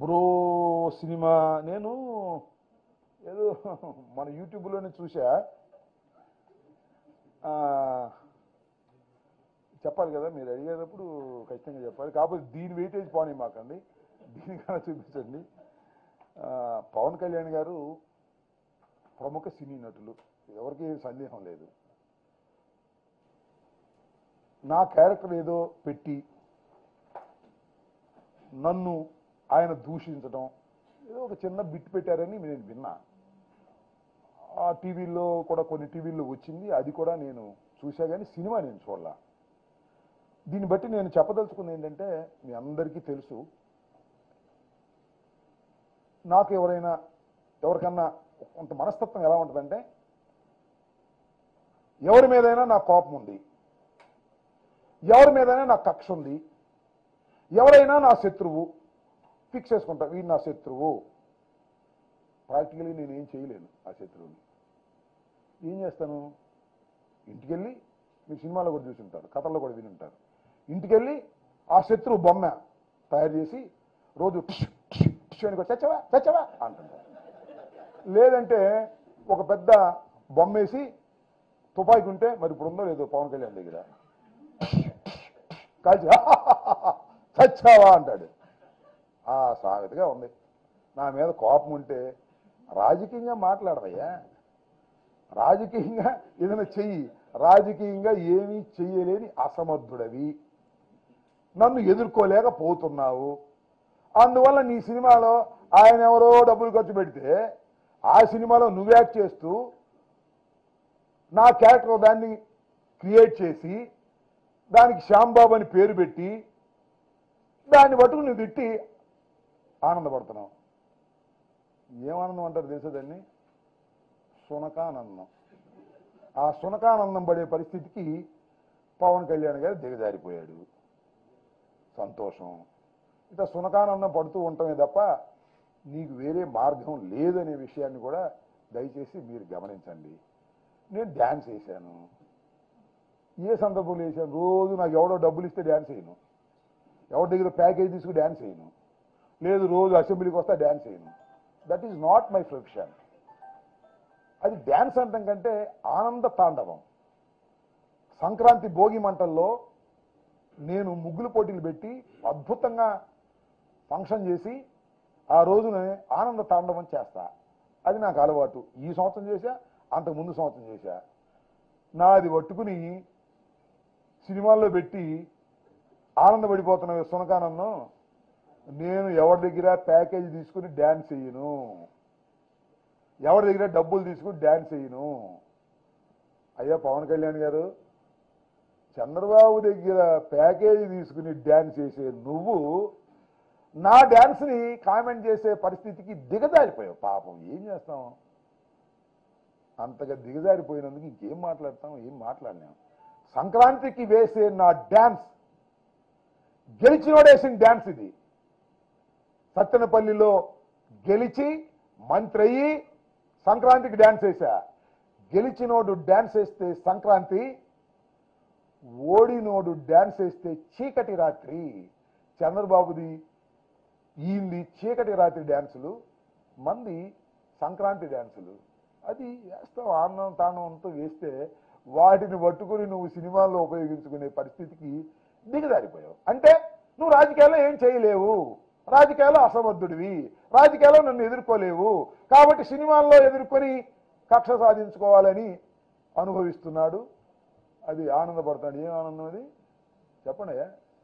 Bro cinema నేను ఏదో మన యూట్యూబ్లోనే చూసా. చెప్పాలి కదా, మీరు అడిగేటప్పుడు ఖచ్చితంగా చెప్పాలి. కాకపోతే దీని వెయిటేజ్ పోనీ మాకండి, దీనికన్నా చూపించండి. పవన్ కళ్యాణ్ గారు ప్రముఖ సినీ నటులు, ఎవరికి సందేహం లేదు. నా క్యారెక్టర్ ఏదో పెట్టి నన్ను ఆయన దూషించడం, ఏదో ఒక చిన్న బిట్ పెట్టారని నేను విన్నా. ఆ టీవీల్లో కూడా కొన్ని టీవీల్లో వచ్చింది, అది కూడా నేను చూసా, కానీ సినిమా నేను చూడలా. దీన్ని బట్టి నేను చెప్పదలుచుకుంది ఏంటంటే, మీ అందరికీ తెలుసు, నాకు ఎవరికన్నా కొంత మనస్తత్వం ఎలా ఉంటుందంటే, ఎవరి మీదైనా నాకు కోపం ఉంది, ఎవరి మీదైనా నాకు కక్ష ఉంది, ఎవరైనా నా శత్రువు ఫిక్స్ చేసుకుంటా, వీడు నా శత్రువు. ప్రాక్టికలీ నేను ఏం చేయలేను ఆ శత్రువుని. ఏం చేస్తాను, ఇంటికెళ్ళి, మీరు సినిమాలో కూడా చూసి ఉంటారు, కథల్లో కూడా విని ఉంటారు, ఇంటికెళ్ళి ఆ శత్రువు బొమ్మ తయారు చేసి రోజు చచ్చవా చచ్చవా అంటుంటారు. లేదంటే ఒక పెద్ద బొమ్మ వేసి తుపాకి ఉంటే, మరి ఇప్పుడు ఉందో లేదో పవన్ కళ్యాణ్ దగ్గర, కాల్చి చచ్చావా అంటాడు. ఆ సామెతగా ఉంది. నా మీద కోపం ఉంటే రాజకీయంగా మాట్లాడవయ్యా, రాజకీయంగా ఏదైనా చెయ్యి, రాజకీయంగా ఏమీ చెయ్యలేని అసమర్థుడవి, నన్ను ఎదుర్కోలేకపోతున్నావు. అందువల్ల నీ సినిమాలో ఆయన ఎవరో డబ్బులు ఖర్చు పెడితే ఆ సినిమాలో నువ్వు యాక్ట్ చేస్తూ నా క్యారెక్టర్ దాన్ని క్రియేట్ చేసి దానికి శ్యాంబాబు అని పేరు పెట్టి దాన్ని పట్టుకుని నువ్వు తిట్టి ఆనందపడుతున్నావు. ఏమానందం అంటారు తెలుసా దాన్ని? సునకానందం. ఆ సునకానందం పడే పరిస్థితికి పవన్ కళ్యాణ్ గారు దిగజారిపోయాడు. సంతోషం. ఇట్లా సునకానందం పడుతూ ఉండటమే తప్ప నీకు వేరే మార్గం లేదనే విషయాన్ని కూడా దయచేసి మీరు గమనించండి. నేను డ్యాన్స్ వేశాను. ఏ సందర్భంలో వేసాను? రోజు నాకు ఎవడో డబ్బులు ఇస్తే డ్యాన్స్ వేయను, ఎవరి దగ్గర ప్యాకేజ్ తీసుకుని డ్యాన్స్ వేయను, లేదు రోజు అసెంబ్లీకి వస్తా డ్యాన్స్ వేయను. That is not my profession. అది డ్యాన్స్ అంటాం కంటే ఆనంద తాండవం. సంక్రాంతి భోగి మంటల్లో నేను ముగ్గులు పోటీలు పెట్టి అద్భుతంగా ఫంక్షన్ చేసి ఆ రోజున ఆనంద తాండవం చేస్తా. అది నాకు అలవాటు. ఈ సంవత్సరం చేశా, అంతకుముందు సంవత్సరం చేశా. నాది పట్టుకుని సినిమాల్లో పెట్టి ఆనందపడిపోతున్న సునకానందం. నేను ఎవరి దగ్గర ప్యాకేజ్ తీసుకుని డ్యాన్స్ చేయను, ఎవరి దగ్గర డబ్బులు తీసుకుని డ్యాన్స్ చేయను. అయ్యా పవన్ కళ్యాణ్ గారు, చంద్రబాబు దగ్గర ప్యాకేజీ తీసుకుని డ్యాన్స్ చేసే నువ్వు నా డ్యాన్స్ని కామెంట్ చేసే పరిస్థితికి దిగజారిపోయావు. పాపం ఏం చేస్తాం, అంతగా దిగజారిపోయినందుకు ఇంకేం మాట్లాడతాం, ఏం మాట్లాడలేం. సంక్రాంతికి వేసే నా డ్యాన్స్ గెలిచినోడేసిన డ్యాన్స్ ఇది. సత్తెనపల్లిలో గెలిచి మంత్రి అయ్యి సంక్రాంతికి డ్యాన్స్ వేసా. గెలిచినోడు డ్యాన్స్ వేస్తే సంక్రాంతి, ఓడినోడు డ్యాన్స్ వేస్తే చీకటి రాత్రి. చంద్రబాబుది ఈంది చీకటి రాత్రి డ్యాన్సులు, మంది సంక్రాంతి డ్యాన్సులు. అది వేస్తాం ఆనందం తాండవంతో వేస్తే వాటిని పట్టుకుని నువ్వు సినిమాల్లో ఉపయోగించుకునే పరిస్థితికి దిగజారిపోయావు. అంటే నువ్వు రాజకీయాల్లో ఏం చేయలేవు, రాజకీయాల్లో అసమర్థుడివి, రాజకీయాల్లో నన్ను ఎదుర్కోలేవు. కాబట్టి సినిమాల్లో ఎదుర్కొని కక్ష సాధించుకోవాలని అనుభవిస్తున్నాడు. అది ఆనందపడతాడు. ఏం ఆనందం అది చెప్పండి.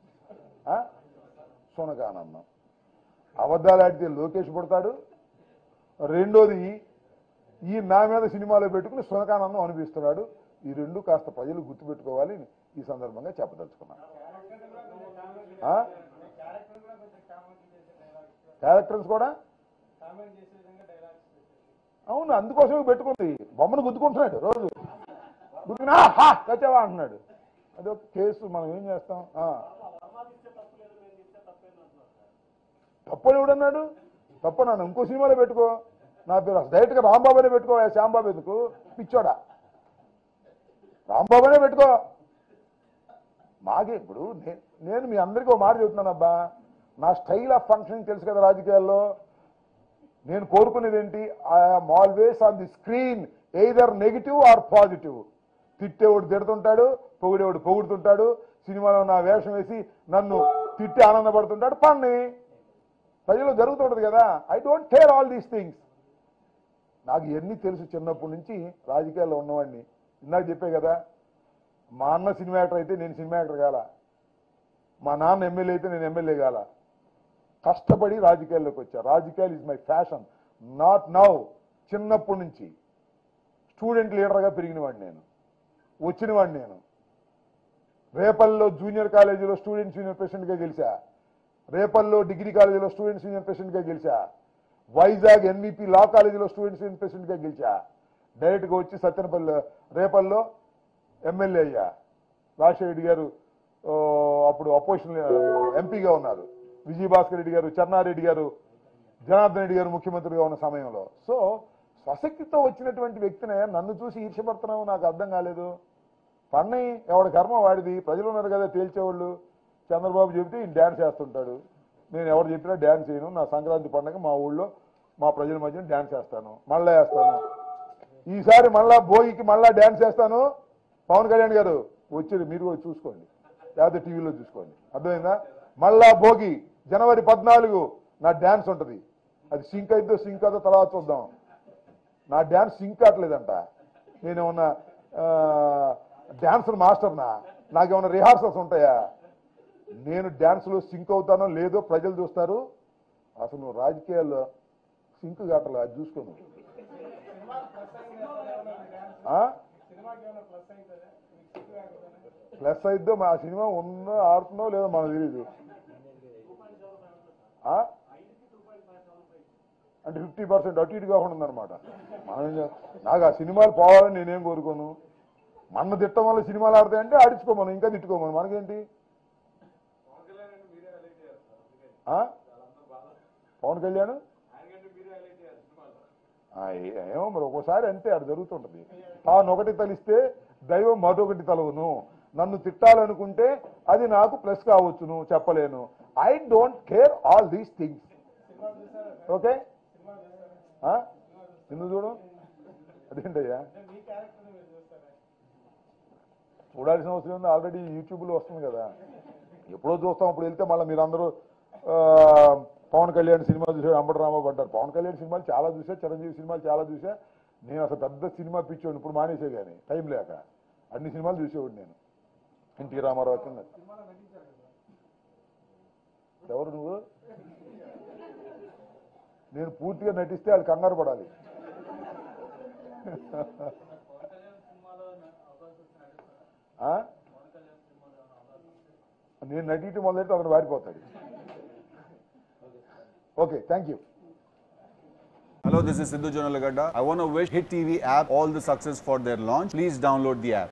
సునకానందం. అబద్ధాలు ఆడితే లోకేష్ పడతాడు. రెండోది ఈ నా మీద సినిమాలో పెట్టుకుని సునకానందం అనిపిస్తున్నాడు. ఈ రెండు కాస్త ప్రజలు గుర్తుపెట్టుకోవాలి ఈ సందర్భంగా చెప్పదలుచుకున్నాను. క్యారెక్టర్స్ కూడా అవును, అందుకోసమే పెట్టుకుంది. బొమ్మను గుద్దుకుంటున్నాడు, రోజు గుద్దుకున్నా కచ్చావా అంటున్నాడు. అదొక కేసు. మనం ఏం చేస్తాం? తప్పని ఎవడన్నాడు? తప్పన్నాను. ఇంకో సినిమాలో పెట్టుకో, నా పేరు డైరెక్ట్గా రాంబాబునే పెట్టుకో. శ్యాంబాబు ఎందుకు పిచ్చోడా? రాంబాబునే పెట్టుకో. మాకే ఇప్పుడు నేను మీ అందరికీ ఒక మాట చెప్తున్నాను అబ్బా, నా స్టైల్ ఆఫ్ ఫంక్షనింగ్ తెలుసు కదా రాజకీయాల్లో. నేను కోరుకునేది ఏంటి, I'm always on the screen either negative or positive. తిట్టేవాడు తిడుతుంటాడు, పొగిడేవాడు పొగుడుతుంటాడు, సినిమాలో నా వేషం వేసి నన్ను తిట్టి ఆనందపడుతుంటాడు. పని ప్రజల్లో జరుగుతుంటుంది కదా. I don't care all these things. నాకు ఇవన్నీ తెలుసు చిన్నప్పటి నుంచి రాజకీయాల్లో ఉన్నవాడిని. ఇందాక చెప్పే కదా, మా అన్న సినిమా యాక్టర్ అయితే నేను సినిమా యాక్టర్ కాల, మా నాన్న ఎమ్మెల్యే అయితే నేను ఎమ్మెల్యే కాల. కష్టపడి రాజకీయాల్లోకి వచ్చా. రాజకీయాలు is my fashion, not now. చిన్నప్పటి నుంచి స్టూడెంట్ లీడర్గా పెరిగినవాడిని నేను, వచ్చినవాడిని నేను. రేపల్లో జూనియర్ కాలేజీలో స్టూడెంట్స్ యూనియన్ ప్రెసిడెంట్గా గెలిచా, రేపల్లో డిగ్రీ కాలేజీలో స్టూడెంట్స్ యూనియన్ ప్రెసిడెంట్గా గెలిచా, వైజాగ్ ఎన్విపి లా కాలేజీలో స్టూడెంట్స్ యూనియన్ ప్రెసిడెంట్గా గెలిచా. డైరెక్ట్గా వచ్చి సత్యనపల్లి రేపల్లో ఎమ్మెల్యే అయ్యా. రాజశేఖర రెడ్డి గారు అప్పుడు అపోజిషన్ ఎంపీగా ఉన్నారు, విజయభాస్కర్ రెడ్డి గారు, చెన్నారెడ్డి గారు, జనార్దన్ రెడ్డి గారు ముఖ్యమంత్రిగా ఉన్న సమయంలో. సో స్వశక్తితో వచ్చినటువంటి వ్యక్తినే నన్ను చూసి ఈర్ష్యపడుతున్నావు, నాకు అర్థం కాలేదు. పన్నై ఎవడి కర్మ వాడిది. ప్రజలు ఉన్నారు కదా తేల్చేవాళ్ళు. చంద్రబాబు చెబితే ఈయన డ్యాన్స్ చేస్తుంటాడు. నేను ఎవరు చెప్పినా డ్యాన్స్ చేయను. నా సంక్రాంతి పండుగ మా ఊళ్ళో మా ప్రజల మధ్యన డ్యాన్స్ చేస్తాను, మళ్ళా వేస్తాను. ఈసారి మళ్ళా భోగికి మళ్ళా డ్యాన్స్ చేస్తాను. పవన్ కళ్యాణ్ గారు వచ్చేది మీరు కూడా చూసుకోండి, లేకపోతే టీవీలో చూసుకోండి. అర్థమైందా? మళ్ళా భోగి జనవరి 14 నా డ్యాన్స్ ఉంటుంది. అది సింక్ అయిద్దో సింక్ అవుతో తర్వాత చూద్దాం. నా డ్యాన్స్ సింక్ కావట్లేదంట. నేనేమన్నా డ్యాన్సర్ మాస్టర్నా? నాకేమన్నా రిహార్సల్స్ ఉంటాయా? నేను డ్యాన్స్లో సింక్ అవుతానో లేదో ప్రజలు చూస్తారు. అసలు నువ్వు రాజకీయాల్లో సింక్ కావట్లే, అది చూసుకోను. ప్లస్ అయిద్దో మా సినిమా ఉందో ఆడుతుందో లేదో మనకు తెలియదు. అంటే 50% అటు ఇటు కాకుండా ఉందన్నమాట. నాకు ఆ సినిమాలు పోవాలని నేనేం కోరుకోను. మన తిట్టం వల్ల సినిమాలు ఆడతాయంటే ఆడించుకోమను, ఇంకా తిట్టుకోమను, మనకేంటి. పవన్ కళ్యాణ్ ఏమో మరి ఒక్కోసారి అంతే అది జరుగుతుంటది. తాను ఒకటి తలిస్తే దైవం మరొకటి తలవును. నన్ను తిట్టాలనుకుంటే అది నాకు ప్లస్ కావచ్చును, చెప్పలేను. I don't care all these things. Okay, నిన్ను చూడు. అదేంటయ్యా చూడాల్సిన అవసరం ఉంది, ఆల్రెడీ యూట్యూబ్లో వస్తుంది కదా. ఎప్పుడో చూస్తాం, అప్పుడు వెళ్తే మళ్ళీ మీరందరూ పవన్ కళ్యాణ్ సినిమా చూసాడు, అంబటి రాంబాబు అంటారు. పవన్ కళ్యాణ్ సినిమాలు చాలా చూసా, చిరంజీవి సినిమాలు చాలా చూసా. నేను అసలు పెద్ద సినిమా పిచ్చోడు, ఇప్పుడు మానేసే కానీ టైం లేక అన్ని సినిమాలు చూసేవాడు నేను. ఎన్టీ రామారావు కింద. ఎవరు నువ్వు? నేను పూర్తిగా నటిస్తే వాళ్ళు కంగారు పడాలి. నేను నటించి మొదలెట్టి అతను వారిపోతాడు. Okay, thank you. Hello, this is Sidhu Jonalagadda. I want to wish HitTv app all the success for their launch. Please download the app.